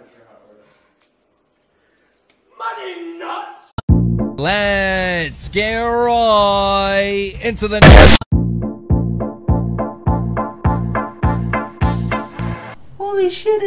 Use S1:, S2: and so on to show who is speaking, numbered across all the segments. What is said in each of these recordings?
S1: Money nuts!
S2: Let's get right into the
S3: Holy shit.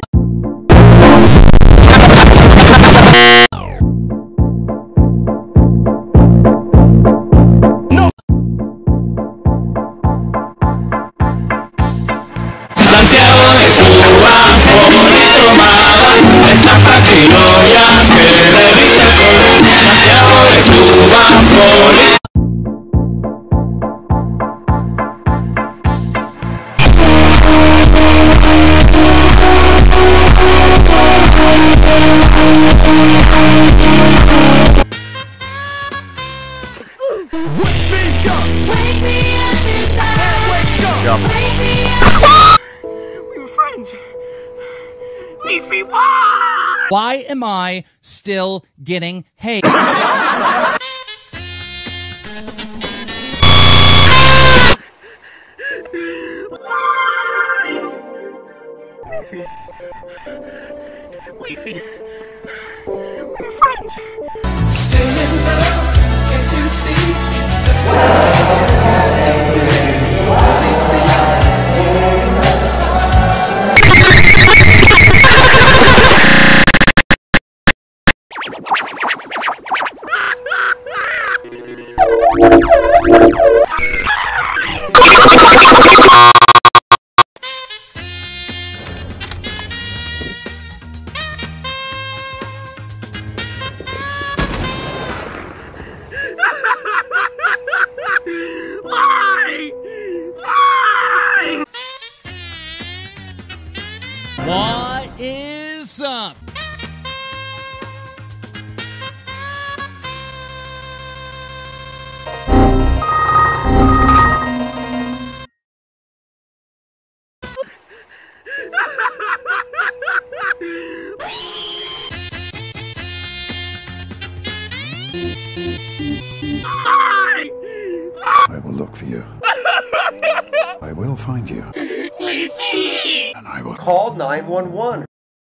S1: We were friends. Leafy, why?
S2: Why am I still getting hate?
S1: Leafy. We were friends.
S4: Stay in love, can't you see? That's what I is happening.
S1: Why? Why?
S2: What is up?
S1: Why?
S5: I will look for you. I will find you.
S1: Leafy!
S5: And I will
S6: Call 911.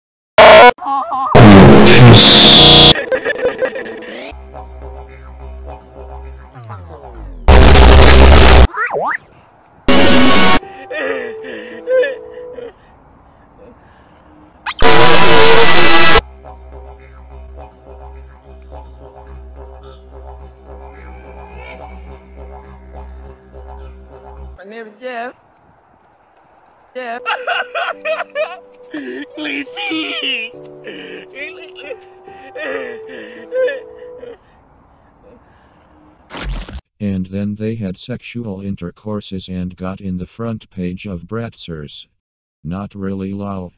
S3: My name is Jeff. Jeff.
S1: Leafy!
S7: And then they had sexual intercourses and got in the front page of Bratzers. Not really lol.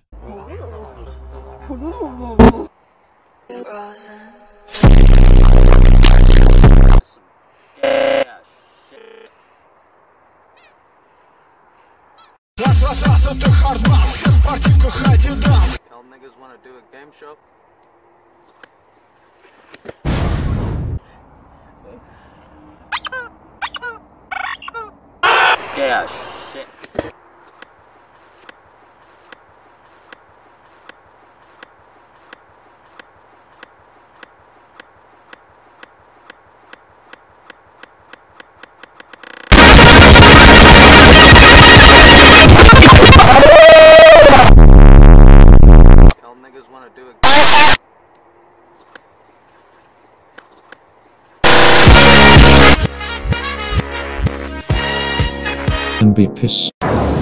S8: Y'all niggas wanna do a game show?
S1: Yeah, shit.
S8: Y'all niggas wanna do a
S7: And be pissed.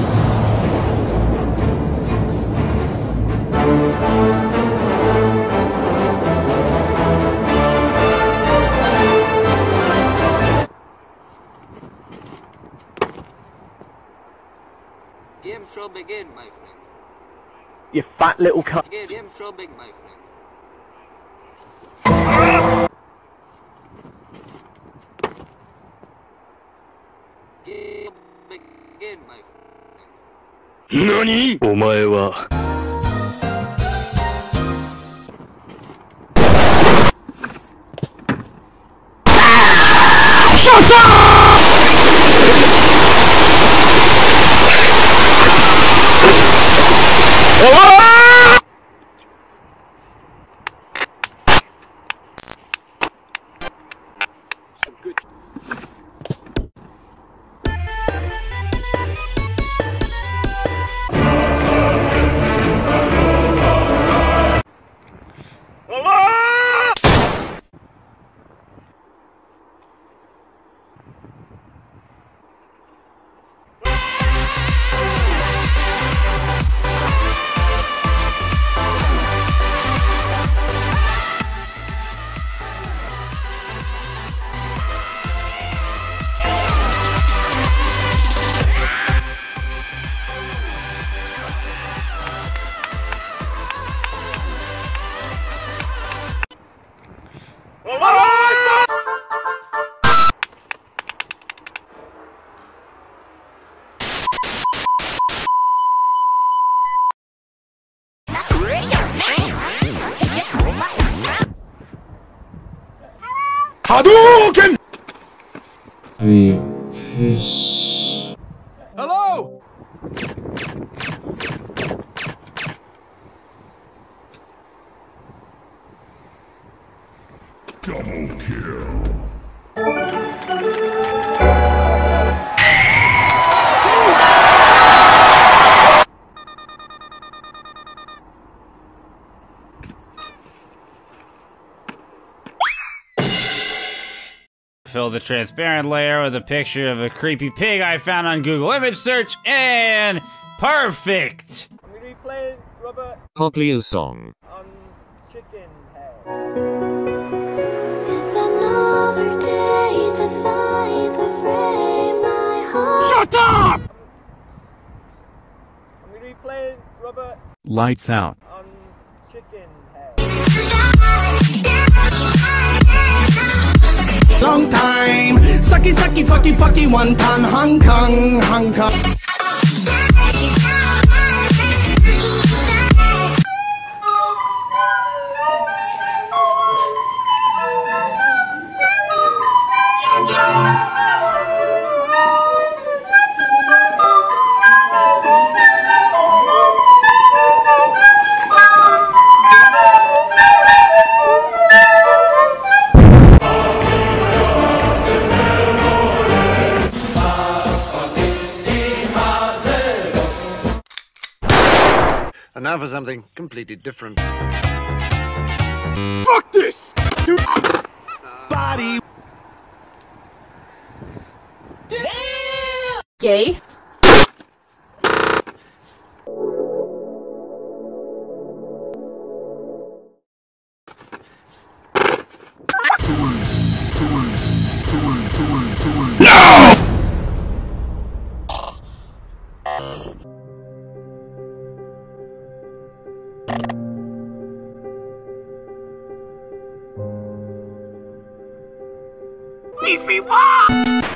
S8: game shall begin, my friend.
S6: You fat little cunt.
S8: Game shall begin, my friend. Game begin, my friend.
S1: 何お前は。
S5: Hadouken!
S7: Peace.
S8: Hello!
S5: Double kill.
S9: Fill the transparent layer with a picture of a creepy pig I found on Google image search, and perfect!
S6: I'm gonna be playing Robert
S10: Poglio song.
S6: on Chicken Head.
S11: It's another day to fight the frame my heart.
S5: Shut up!
S6: I'm gonna be playing Robert
S10: Lights out.
S6: on Chicken Head.
S4: Long time. Sucky, sucky, fucky, fucky, one ton. Hong Kong, Hong Kong.
S8: And now for something completely different.
S5: Fuck this!
S4: Body.
S3: Gay?
S1: Leafy, wow!